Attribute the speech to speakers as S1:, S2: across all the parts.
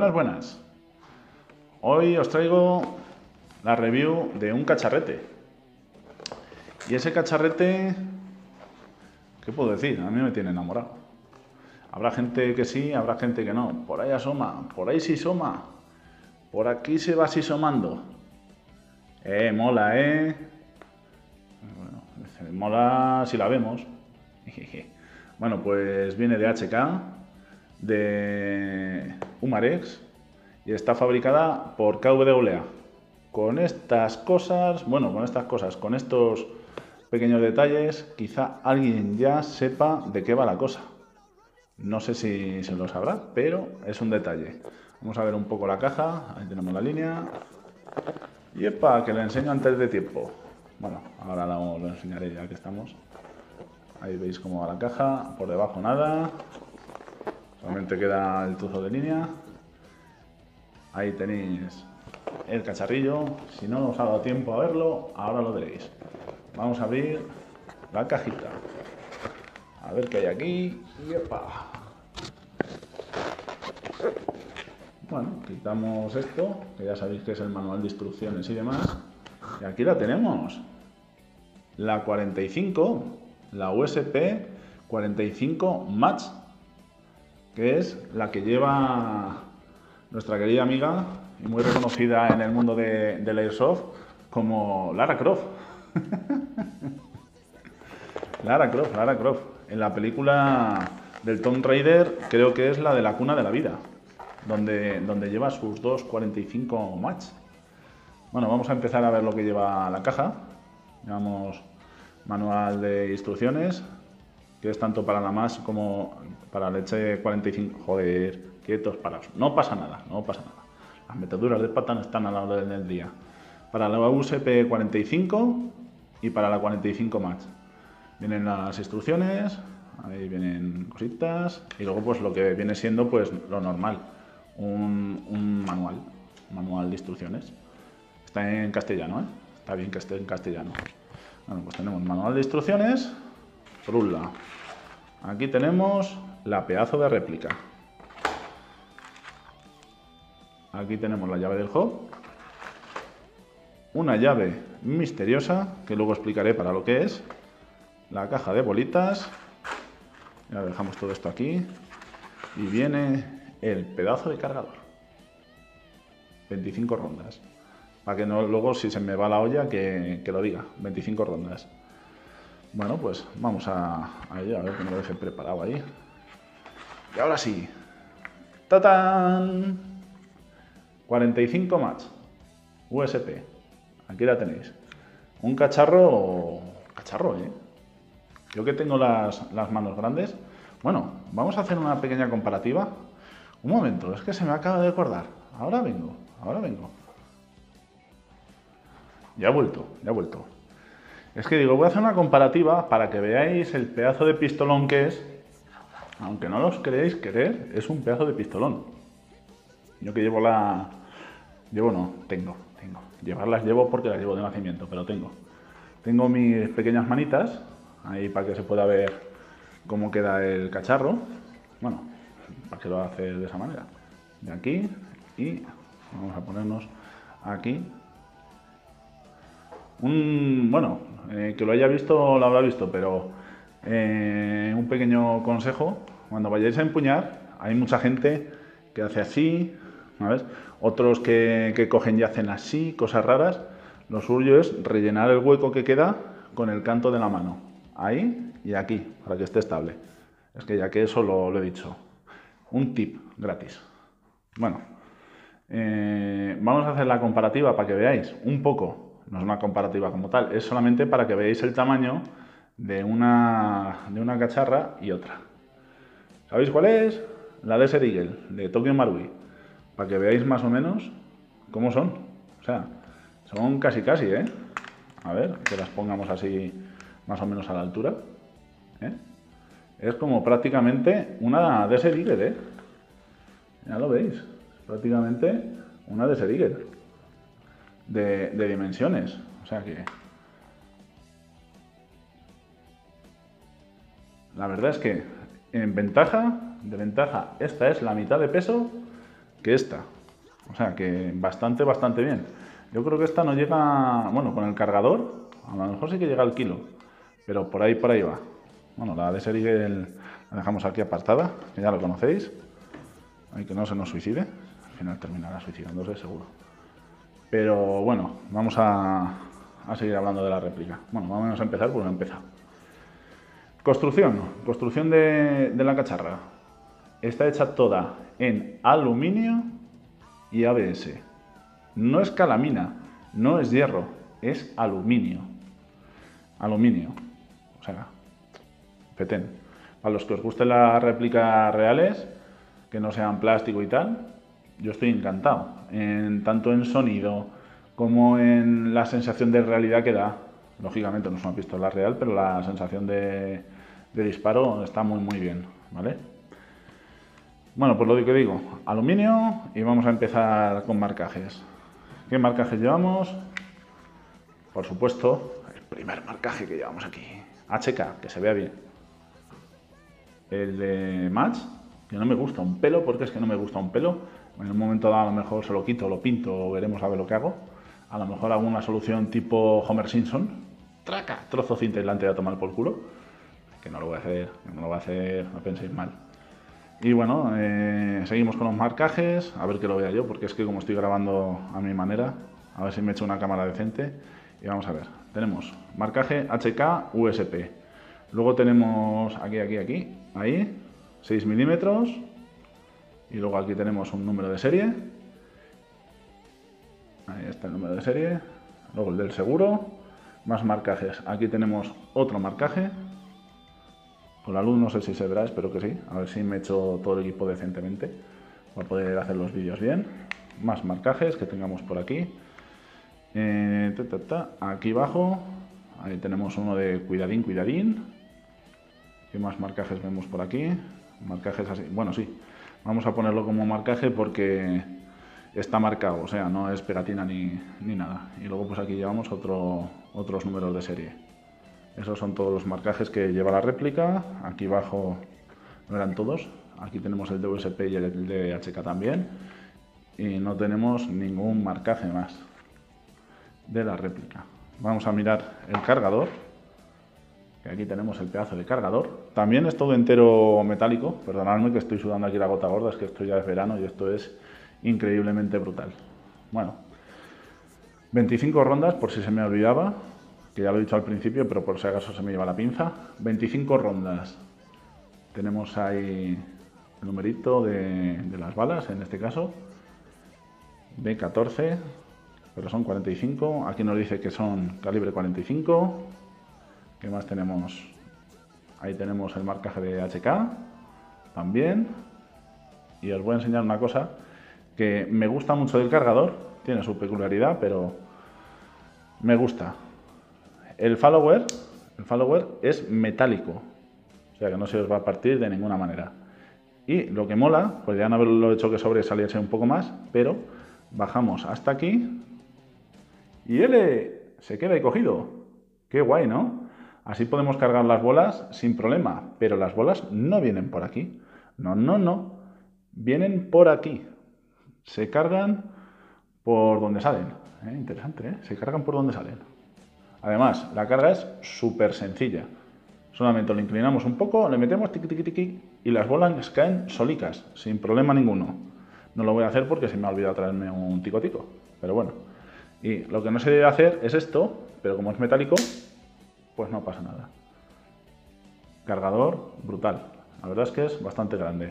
S1: Buenas, buenas. Hoy os traigo la review de un cacharrete. Y ese cacharrete, ¿qué puedo decir? A mí me tiene enamorado. Habrá gente que sí, habrá gente que no. Por ahí asoma, por ahí sí asoma. Por aquí se va así asomando. Mola, Bueno, mola si la vemos. Bueno, pues viene de HK, de Humarex, y está fabricada por KWA. Con estas cosas, con estos pequeños detalles, quizá alguien ya sepa de qué va la cosa. No sé si se lo sabrá, pero es un detalle. Vamos a ver un poco la caja. Ahí tenemos la línea. Y epa, que le enseño antes de tiempo. Bueno, ahora lo enseñaré ya que estamos. Ahí veis cómo va la caja. Por debajo nada. Solamente queda el trozo de línea. Ahí tenéis el cacharrillo. Si no os ha dado tiempo a verlo, ahora lo veréis. Vamos a abrir la cajita. A ver qué hay aquí. Y epa. Bueno, quitamos esto, que ya sabéis que es el manual de instrucciones y demás. Y aquí la tenemos. La 45, la USP 45 Match, que es la que lleva nuestra querida amiga y muy reconocida en el mundo del Airsoft como Lara Croft. Lara Croft. En la película del Tomb Raider, creo que es la de la cuna de la vida, donde lleva sus dos 45 Match. Bueno, vamos a empezar a ver lo que lleva la caja. Llevamos manual de instrucciones, que es tanto para la Match como para la H45. Joder, quietos, parados. No pasa nada. Las meteduras de pata no están a la orden del día. Para la USP 45 y para la 45 Match. Vienen las instrucciones, ahí vienen cositas, y luego pues lo que viene siendo pues lo normal, un manual de instrucciones. Está en castellano, está bien que esté en castellano. Bueno, pues tenemos manual de instrucciones, por un lado. Aquí tenemos la pedazo de réplica. Aquí tenemos la llave del hub. Una llave misteriosa, que luego explicaré para lo que es. La caja de bolitas. Ya dejamos todo esto aquí. Y viene el pedazo de cargador. 25 rondas. Para que no, luego si se me va la olla que lo diga. 25 rondas. Bueno, pues vamos a ello. A ver que me lo deje preparado ahí. Y ahora sí. ¡Tatán! 45 Match. USP. Aquí la tenéis. Un cacharro, Yo que tengo las manos grandes. Bueno, vamos a hacer una pequeña comparativa. Un momento, es que se me acaba de acordar. Ahora vengo. Ya he vuelto. Es que digo, voy a hacer una comparativa para que veáis el pedazo de pistolón que es. Aunque no los creéis querer, es un pedazo de pistolón. Yo que tengo. Llevarlas llevo porque las llevo de nacimiento, pero tengo. Tengo mis pequeñas manitas, ahí para que se pueda ver cómo queda el cacharro. Bueno, para que lo hace de esa manera. De aquí y vamos a ponernos aquí. Que lo haya visto, lo habrá visto, pero un pequeño consejo: cuando vayáis a empuñar, hay mucha gente que hace así, ¿sabes? Otros que cogen y hacen así, cosas raras. Lo suyo es rellenar el hueco que queda con el canto de la mano, ahí y aquí, para que esté estable. Es que ya que eso lo he dicho. Un tip gratis. Bueno, vamos a hacer la comparativa para que veáis un poco. No es una comparativa como tal, es solamente para que veáis el tamaño de una cacharra y otra. ¿Sabéis cuál es? La Desert Eagle, de Tokyo Marui. Para que veáis más o menos cómo son. O sea, son casi, ¿eh? A ver, que las pongamos así más o menos a la altura. Es como prácticamente una Desert Eagle, Ya lo veis. Prácticamente una Desert Eagle. De dimensiones. O sea que... La verdad es que de ventaja, esta es la mitad de peso que esta. O sea, que bastante bien. Yo creo que esta no llega, bueno, con el cargador, a lo mejor sí que llega al kilo, pero por ahí va. Bueno, la de serie la dejamos aquí apartada, que ya lo conocéis. Hay que no se nos suicide. Al final terminará suicidándose, seguro. Pero bueno, vamos a seguir hablando de la réplica. Bueno, vamos a empezar porque no he empezado. Construcción de la cacharra. Está hecha toda en aluminio y ABS. No es calamina, no es hierro, es aluminio. Aluminio. O sea, petén. Para los que os gusten las réplicas reales, que no sean plástico y tal, yo estoy encantado. Tanto en sonido como en la sensación de realidad que da. Lógicamente no es una pistola real, pero la sensación de disparo está muy bien, ¿vale? Bueno, pues lo que digo, aluminio, y vamos a empezar con marcajes. ¿Qué marcajes llevamos? Por supuesto, el primer marcaje que llevamos aquí, HK, que se vea bien. El de Match, que no me gusta un pelo, porque es que no me gusta un pelo. En un momento dado a lo mejor se lo quito, lo pinto, o veremos a ver lo que hago. A lo mejor hago una solución tipo Homer Simpson. Traca, trozo cinta aislante y a tomar por culo. Que no lo voy a hacer, no penséis mal. Y bueno, seguimos con los marcajes, a ver que lo vea yo, porque es que como estoy grabando a mi manera, a ver si me echo una cámara decente. Y vamos a ver, tenemos marcaje HK USP. Luego tenemos aquí, ahí, 6 milímetros. Y luego aquí tenemos un número de serie. Ahí está el número de serie. Luego el del seguro. Más marcajes. Aquí tenemos otro marcaje. Con la luz no sé si se verá, espero que sí. A ver si me he hecho todo el equipo decentemente para poder hacer los vídeos bien. Más marcajes que tengamos por aquí. Aquí abajo. Ahí tenemos uno de cuidadín. ¿Qué más marcajes vemos por aquí? Marcajes así. Bueno, sí. Vamos a ponerlo como marcaje porque está marcado, o sea, no es pegatina ni nada. Y luego pues aquí llevamos otros números de serie. Esos son todos los marcajes que lleva la réplica. Aquí abajo no eran todos. Aquí tenemos el de USP y el de HK también. Y no tenemos ningún marcaje más de la réplica. Vamos a mirar el cargador. Que aquí tenemos el pedazo de cargador. También es todo entero metálico. Perdonadme que estoy sudando aquí la gota gorda, es que esto ya es verano y esto es increíblemente brutal. Bueno, 25 rondas, por si se me olvidaba, que ya lo he dicho al principio, pero por si acaso se me lleva la pinza. 25 rondas. Tenemos ahí el numerito de las balas, en este caso. B14, pero son 45. Aquí nos dice que son calibre 45. ¿Qué más tenemos? Ahí tenemos el marcaje de HK también. Y os voy a enseñar una cosa que me gusta mucho del cargador. Tiene su peculiaridad, pero me gusta. El follower es metálico. O sea que no se os va a partir de ninguna manera. Y lo que mola, pues ya no haberlo hecho que sobresaliese un poco más, pero bajamos hasta aquí y él se queda ahí cogido. Qué guay, ¿no? Así podemos cargar las bolas sin problema, pero las bolas no vienen por aquí. No. Vienen por aquí. Se cargan por donde salen. Interesante, ¿eh? Se cargan por donde salen. Además, la carga es súper sencilla. Solamente lo inclinamos un poco, le metemos tiqui y las bolas caen solicas, sin problema ninguno. No lo voy a hacer porque se me ha olvidado traerme un tico, pero bueno. Y lo que no se debe hacer es esto, pero como es metálico, pues no pasa nada. Cargador brutal. La verdad es que es bastante grande.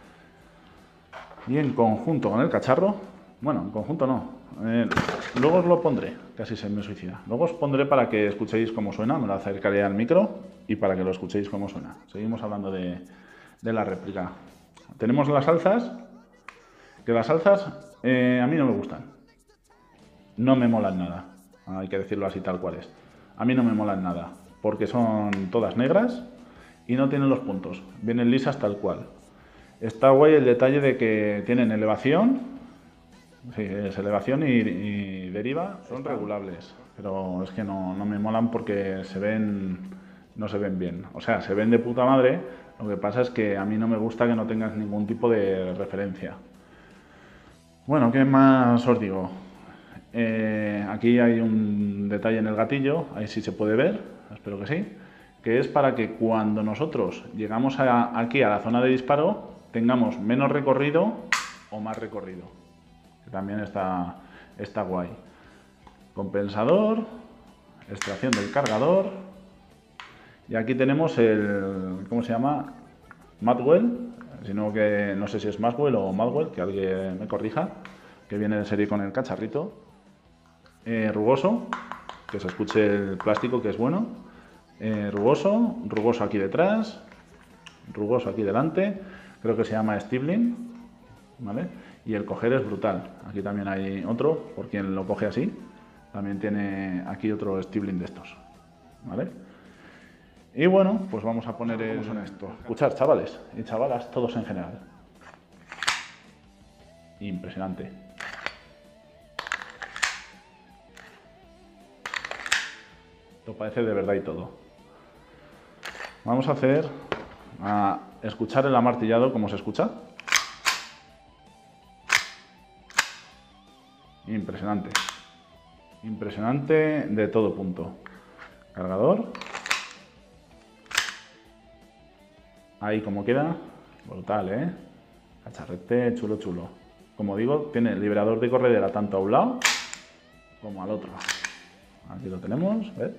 S1: Y en conjunto con el cacharro, bueno, en conjunto no. Luego os lo pondré, casi se me suicida. Luego os pondré para que escuchéis cómo suena, me lo acercaré al micro y para que lo escuchéis cómo suena. Seguimos hablando de la réplica. Tenemos las alzas, que las alzas a mí no me gustan. No me molan nada, hay que decirlo así tal cual es. A mí no me molan nada, porque son todas negras y no tienen los puntos, vienen lisas tal cual. Está guay el detalle de que tienen elevación, sí, es elevación y deriva, son regulables, pero es que no me molan porque no se ven bien. O sea, se ven de puta madre, lo que pasa es que a mí no me gusta que no tengas ningún tipo de referencia. Bueno, ¿qué más os digo? Aquí hay un detalle en el gatillo, ahí sí se puede ver, espero que sí, que es para que cuando nosotros llegamos aquí a la zona de disparo tengamos menos recorrido o más recorrido, que también está guay. Compensador, extracción del cargador, y aquí tenemos el, ¿cómo se llama? Madwell, sino que no sé si es Maxwell o Madwell, que alguien me corrija, que viene de serie con el cacharrito. Rugoso, que se escuche el plástico, que es bueno. Rugoso aquí detrás, rugoso aquí delante, creo que se llama Stirling, ¿vale? Y el coger es brutal. Aquí también hay otro, por quien lo coge así, también tiene aquí otro Stirling de estos, ¿vale? Y bueno, pues vamos a poner el... ¿Cómo son estos? Escuchar, chavales y chavalas, todos en general. Impresionante. Esto parece de verdad y todo. Vamos a escuchar el amartillado como se escucha. Impresionante. Impresionante de todo punto. Cargador. Ahí como queda. Brutal, ¿eh? Cacharrete chulo, chulo. Como digo, tiene el liberador de corredera tanto a un lado como al otro. Aquí lo tenemos, ¿ves?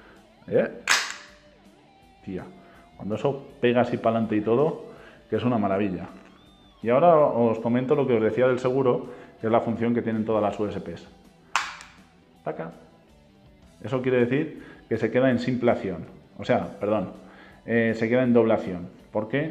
S1: Tía, cuando eso pega así para adelante y todo, que es una maravilla. Y ahora os comento lo que os decía del seguro, que es la función que tienen todas las USPs. Taca. Eso quiere decir que se queda en simple acción. O sea, perdón, se queda en doble acción. ¿Por qué?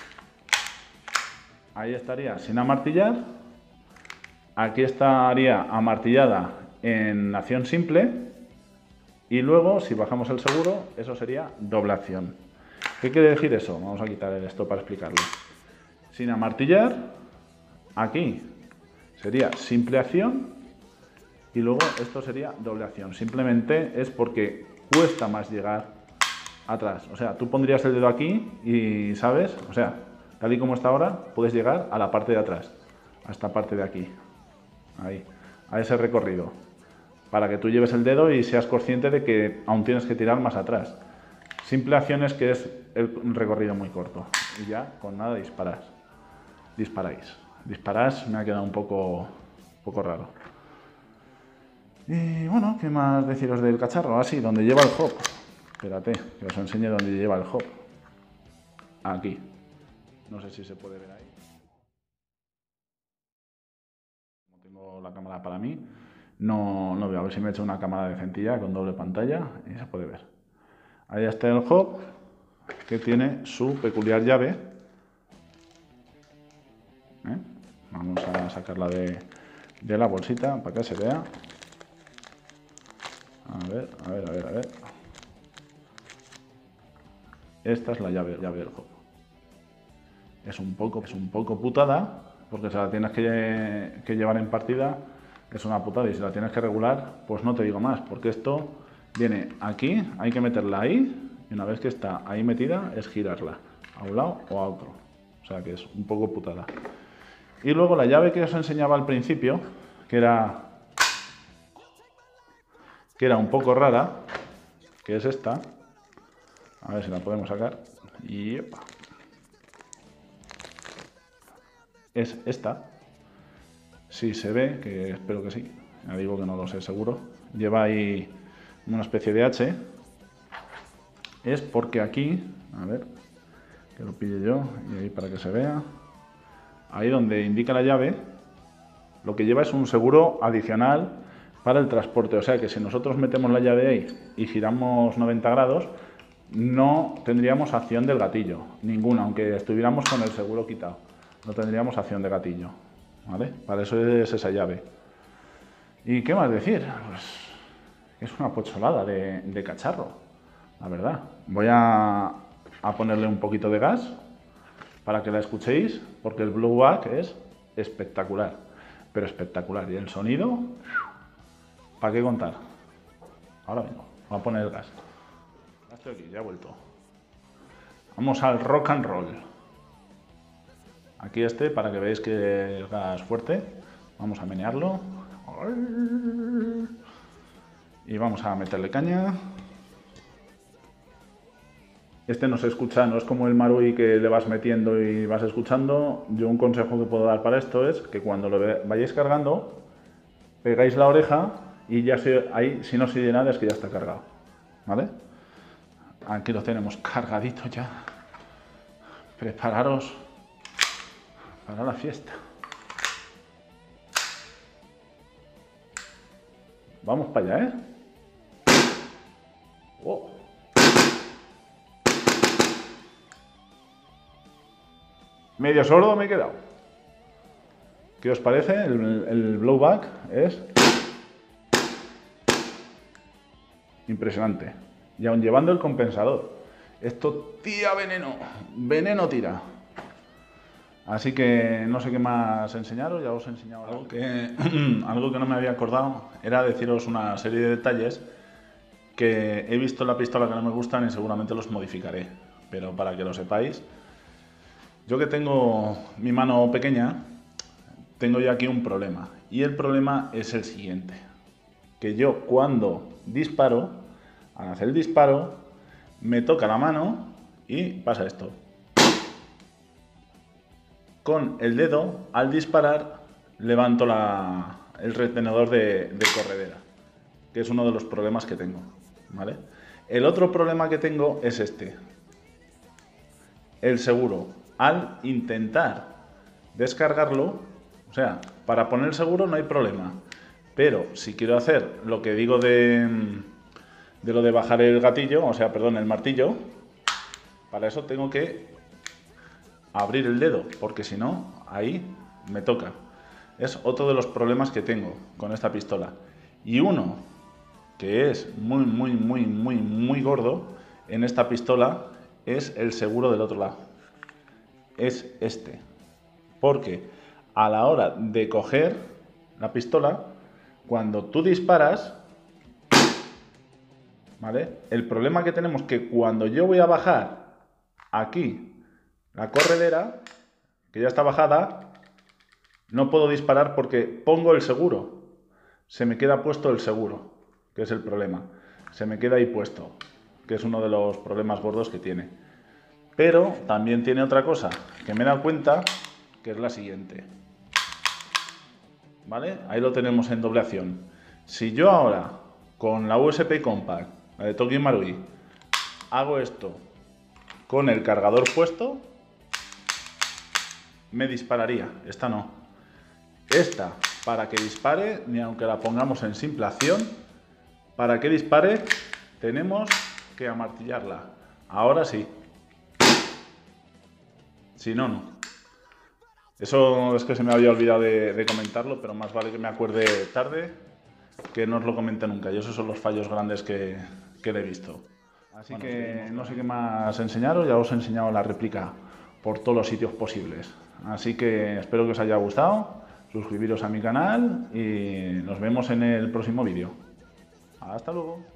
S1: Ahí estaría sin amartillar. Aquí estaría amartillada en acción simple. Y luego, si bajamos el seguro, eso sería doble acción. ¿Qué quiere decir eso? Vamos a quitar esto para explicarlo. Sin amartillar, aquí sería simple acción y luego esto sería doble acción. Simplemente es porque cuesta más llegar atrás. O sea, tú pondrías el dedo aquí y, ¿sabes? O sea, tal y como está ahora, puedes llegar a la parte de atrás, a esta parte de aquí. Ahí, a ese recorrido. Para que tú lleves el dedo y seas consciente de que aún tienes que tirar más atrás. Simple acción es que es un recorrido muy corto. Y ya, con nada disparáis. Disparás me ha quedado un poco raro. Y bueno, ¿qué más deciros del cacharro? Así, donde lleva el hop. Espérate, que os enseñe dónde lleva el hop. Aquí. No sé si se puede ver ahí. Como tengo la cámara para mí, no veo. A ver si me he hecho una cámara decentilla con doble pantalla y se puede ver. Ahí está el hop, que tiene su peculiar llave. Vamos a sacarla de la bolsita para que se vea. A ver. Esta es la llave del hop. Es un poco putada, porque si la tienes que llevar en partida, es una putada. Y si la tienes que regular, pues no te digo más, porque esto viene aquí, hay que meterla ahí, y una vez que está ahí metida, es girarla a un lado o a otro. O sea que es un poco putada. Y luego la llave que os enseñaba al principio, que era un poco rara, que es esta. A ver si la podemos sacar. Y epa. Es esta. Si se ve, que espero que sí. Ya digo que no lo sé seguro. Lleva ahí una especie de H. Es porque aquí, a ver, que lo pille yo, y ahí para que se vea. Ahí donde indica la llave, lo que lleva es un seguro adicional para el transporte. O sea que si nosotros metemos la llave ahí y giramos 90 grados, no tendríamos acción del gatillo, ninguna, aunque estuviéramos con el seguro quitado. No tendríamos acción de gatillo, ¿vale? Para eso es esa llave. ¿Y qué más decir? Pues es una pocholada de cacharro, la verdad. Voy a ponerle un poquito de gas para que la escuchéis, porque el blowback es espectacular, pero espectacular. Y el sonido, ¿para qué contar? Ahora vengo, voy a poner el gas. Ya estoy aquí, ya he vuelto. Vamos al rock and roll. Aquí para que veáis que el gas fuerte, Vamos a menearlo. Y vamos a meterle caña. Este no se escucha, no es como el Marui que le vas metiendo y vas escuchando. Yo un consejo que puedo dar para esto es que cuando lo vayáis cargando, pegáis la oreja y ya ahí, si no se oye nada, es que ya está cargado. ¿Vale? Aquí lo tenemos cargadito ya. Prepararos para la fiesta. Vamos para allá, ¿eh? Oh. Medio sordo me he quedado. ¿Qué os parece? El blowback es impresionante. Y aun llevando el compensador. Esto tira veneno. Veneno tira. Así que no sé qué más enseñaros. Ya os he enseñado algo que, algo que no me había acordado. Era deciros una serie de detalles que he visto en la pistola que no me gustan y seguramente los modificaré. Pero para que lo sepáis, yo que tengo mi mano pequeña, tengo ya aquí un problema. Y el problema es el siguiente. Que yo cuando disparo, al hacer el disparo, me toca la mano y pasa esto. Con el dedo, al disparar, levanto el retenedor de corredera, que es uno de los problemas que tengo, ¿vale? El otro problema que tengo es este. El seguro. Al intentar descargarlo, o sea, para poner el seguro no hay problema, pero si quiero hacer lo que digo de lo de bajar el gatillo, o sea, perdón, el martillo, para eso tengo que abrir el dedo, porque si no, ahí me toca. Es otro de los problemas que tengo con esta pistola. Y uno que es muy gordo en esta pistola es el seguro del otro lado. Es este. Porque a la hora de coger la pistola, cuando tú disparas, ¿vale? El problema que tenemos es que cuando yo voy a bajar aquí la corredera, que ya está bajada, no puedo disparar porque pongo el seguro. Se me queda puesto el seguro, que es el problema. Se me queda ahí puesto, que es uno de los problemas gordos que tiene. Pero también tiene otra cosa que me he dado cuenta, que es la siguiente. ¿Vale? Ahí lo tenemos en doble acción. Si yo ahora, con la USP Compact, la de Tokyo Marui, hago esto con el cargador puesto, me dispararía. Esta no. Esta, para que dispare, ni aunque la pongamos en simple acción, para que dispare, tenemos que amartillarla. Ahora sí. Si no, no. Eso es que se me había olvidado de comentarlo, pero más vale que me acuerde tarde que no os lo comente nunca. Y esos son los fallos grandes que le he visto. Así que no sé qué más enseñaros, ya os he enseñado la réplica por todos los sitios posibles. Así que espero que os haya gustado, suscribiros a mi canal y nos vemos en el próximo vídeo. Hasta luego.